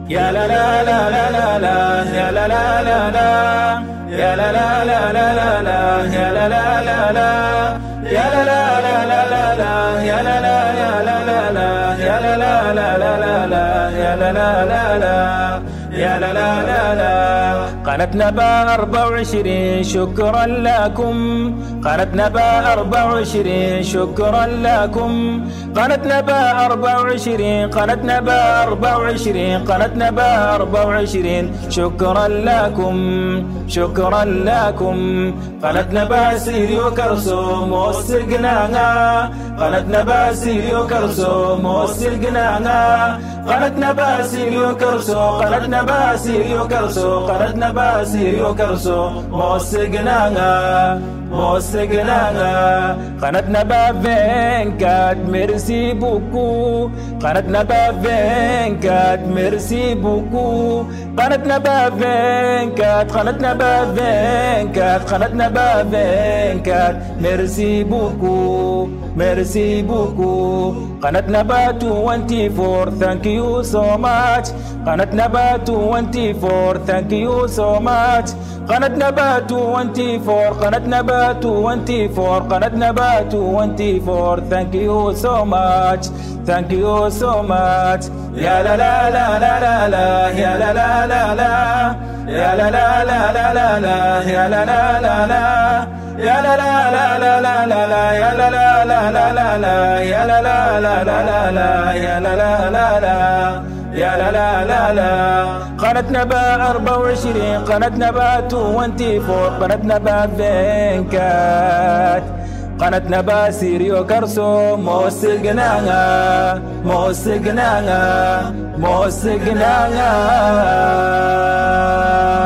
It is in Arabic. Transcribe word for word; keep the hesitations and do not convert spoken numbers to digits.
يا لا لا لا لا لا لا يا لا لا لا لا يا لا لا لا لا لا لا يا لا لا لا لا يا لا لا لا لا لا لا يا لا لا لا لا لا يا لا لا لا لا لا يا لا لا لا لا يا لا لا لا لا. قناة نبا أربعة وعشرين شكرا لكم، قناة نبا أربعة وعشرين شكرا لكم، قناة نبا أربعة وعشرين، قناة نبا أربعة وعشرين، قناة نبا أربعة وعشرين شكرا لكم شكرا لكم. قناة نبا سيريو كرسو موسر قنانا، قناة نبا سيريو كرسو موسر قنانا، قناة نبا سيريو كرسو، قناة نبا سيريو كرسو، قناة نبا سيريو كرسو موسر قنانا موسر قنانا. قناة نبا vingt-quatre merci beaucoup، قناة نبا vingt-quatre merci beaucoup، قناة نبا vingt-quatre، قناة نبا vingt-quatre، قناة نبا vingt-quatre merci beaucoup merci beaucoup. قناة نبا twenty-four thank you so much، قناة نبا twenty-four thank you so much، قناة نبا twenty-four، قناة نبا twenty-four، قناة نبا twenty-four thank you so much thank you so much. يا لا لا لا لا لا لا يا لا لا لا لا يا لا لا لا لا لا لا يا لا لا لا لا يا لا لا لا لا لا لا لا يا لا لا لا لا لا لا يا لا لا لا لا لا لا يا لا لا لا لا يا لا لا لا لا. قناة نبا أربعة وعشرين، قناة نبا twenty-four، قناة نبا vingt-quatre، قناة نبا سيريو كرسو موسر قنانا موسر قنانا موسر قنانا.